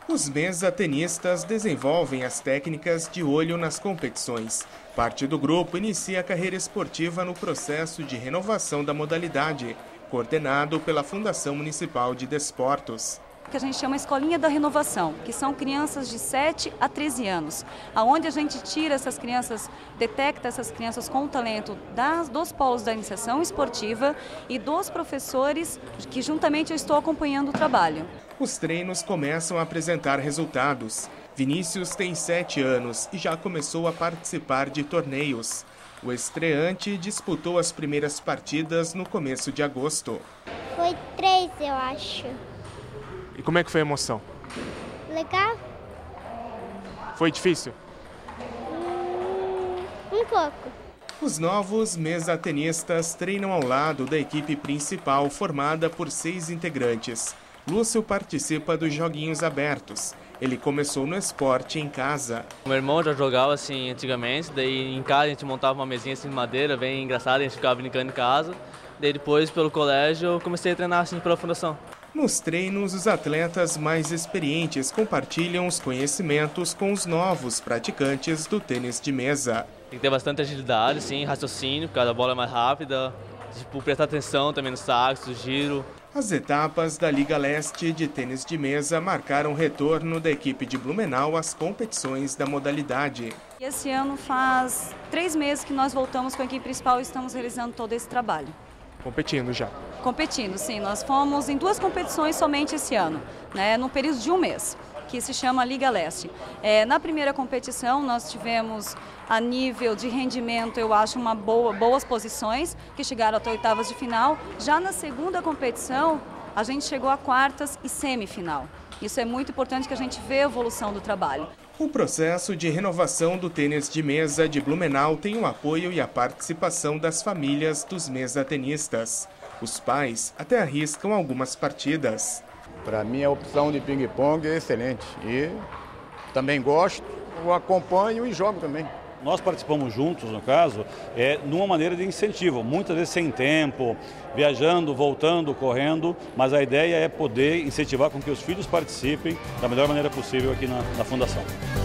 Os mesa-tenistas desenvolvem as técnicas de olho nas competições. Parte do grupo inicia a carreira esportiva no processo de renovação da modalidade, coordenado pela Fundação Municipal de Desportos. Que a gente chama Escolinha da Renovação, que são crianças de 7 a 13 anos, aonde a gente tira essas crianças, detecta essas crianças com talento dos polos da iniciação esportiva e dos professores que juntamente eu estou acompanhando o trabalho. Os treinos começam a apresentar resultados. Vinícius tem 7 anos e já começou a participar de torneios. O estreante disputou as primeiras partidas no começo de agosto. Foi 3, eu acho. E como é que foi a emoção? Legal? Foi difícil? Um pouco. Os novos mesa-tenistas treinam ao lado da equipe principal, formada por 6 integrantes. Lúcio participa dos joguinhos abertos. Ele começou no esporte em casa. Meu irmão já jogava assim antigamente, daí em casa a gente montava uma mesinha assim de madeira, bem engraçada, a gente ficava brincando em casa. Daí depois, pelo colégio, eu comecei a treinar assim pela fundação. Nos treinos, os atletas mais experientes compartilham os conhecimentos com os novos praticantes do tênis de mesa. Tem que ter bastante agilidade, assim, raciocínio, porque a bola é mais rápida, prestar atenção também nos saques, no giro. As etapas da Liga Leste de tênis de mesa marcaram o retorno da equipe de Blumenau às competições da modalidade. Esse ano faz 3 meses que nós voltamos com a equipe principal e estamos realizando todo esse trabalho. Competindo já? Competindo, sim. Nós fomos em 2 competições somente esse ano, num período de 1 mês, que se chama Liga Leste. Na primeira competição, nós tivemos, a nível de rendimento, eu acho, boas posições, que chegaram até oitavas de final. Já na segunda competição, a gente chegou a quartas e semifinal. Isso é muito importante, que a gente vê a evolução do trabalho. O processo de renovação do tênis de mesa de Blumenau tem o apoio e a participação das famílias dos mesa-tenistas. Os pais até arriscam algumas partidas. Para mim, a opção de ping-pong é excelente e também gosto, eu acompanho e jogo também. Nós participamos juntos, no caso, numa maneira de incentivo, muitas vezes sem tempo, viajando, voltando, correndo, mas a ideia é poder incentivar com que os filhos participem da melhor maneira possível aqui na Fundação.